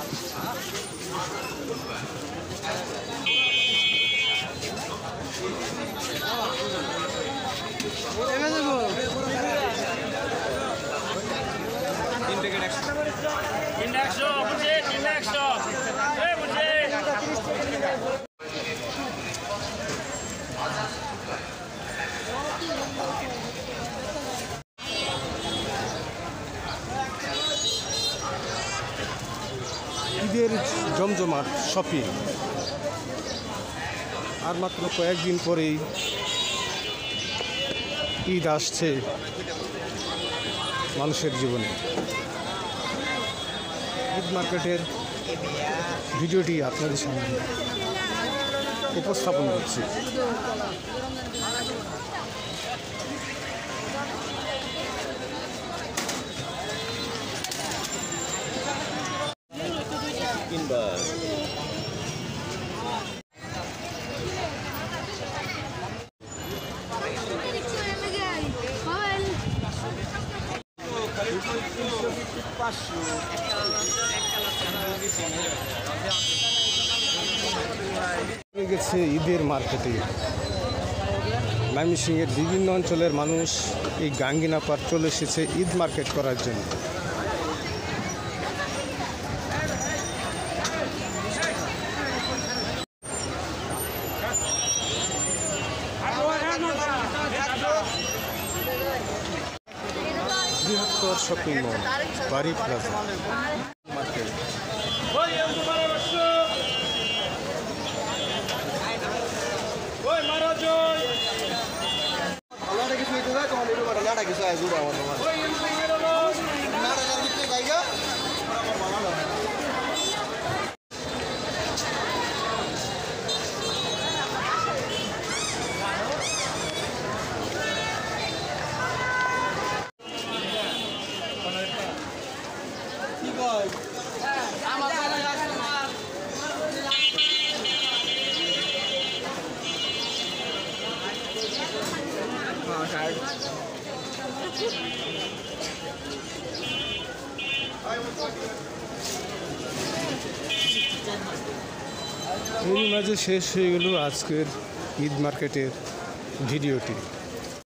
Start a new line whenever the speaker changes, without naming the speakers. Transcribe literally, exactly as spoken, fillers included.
ঈদের জমজমাট শপিং আর মাত্র কয়েকদিন পরেই ঈদ আসছে মানুষের জীবনে। ঈদ মার্কেটের ভিডিওটি আপনাদের সামনে উপস্থাপন করছি। গেছে ঈদের মার্কেটে ময়মনসিংহের বিভিন্ন অঞ্চলের মানুষ এই গাঙ্গিনা পার্ক চলে এসেছে ঈদ মার্কেট করার জন্য। বৃহত্তর শপিং মল বাড়ি প্লাজা মার্কেট। এর মাঝে শেষ হয়ে গেল আজকের ঈদ মার্কেটের ভিডিওটি।